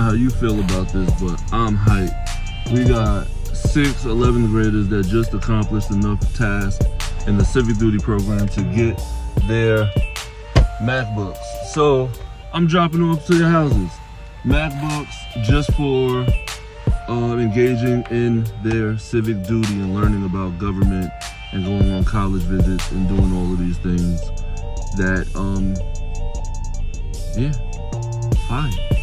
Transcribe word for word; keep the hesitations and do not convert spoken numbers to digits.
how you feel about this, but I'm hyped. We got six eleventh graders that just accomplished enough tasks in the Civic Duty program to get their MacBooks. So I'm dropping them up to your houses. MacBooks just for uh, engaging in their civic duty and learning about government and going on college visits and doing all of these things that, um, yeah, fine.